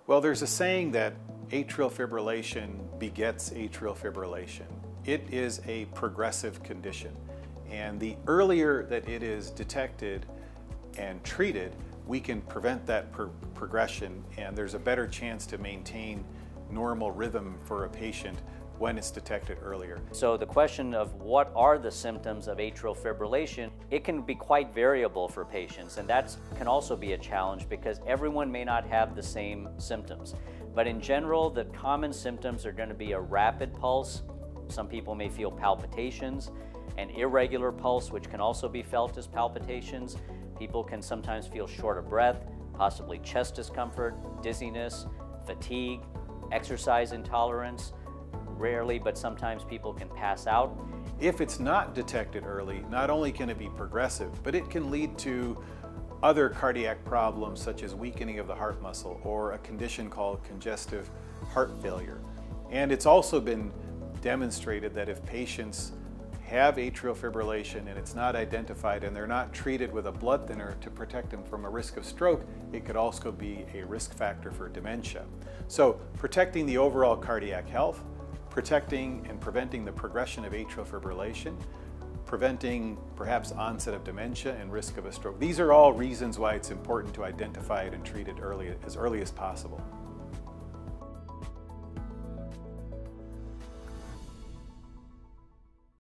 Well, there's a saying that atrial fibrillation begets atrial fibrillation. It is a progressive condition, and the earlier that it is detected and treated, we can prevent that progression, and there's a better chance to maintain normal rhythm for a patient when it's detected earlier. So the question of what are the symptoms of atrial fibrillation, it can be quite variable for patients, and that can also be a challenge because everyone may not have the same symptoms. But in general, the common symptoms are going to be a rapid pulse. Some people may feel palpitations, an irregular pulse, which can also be felt as palpitations. People can sometimes feel short of breath, possibly chest discomfort, dizziness, fatigue, exercise intolerance. Rarely, but sometimes people can pass out. If it's not detected early, not only can it be progressive, but it can lead to other cardiac problems such as weakening of the heart muscle or a condition called congestive heart failure. And it's also been demonstrated that if patients have atrial fibrillation and it's not identified and they're not treated with a blood thinner to protect them from a risk of stroke, it could also be a risk factor for dementia. So protecting the overall cardiac health, protecting and preventing the progression of atrial fibrillation, preventing perhaps onset of dementia and risk of a stroke. These are all reasons why it's important to identify it and treat it as early as possible.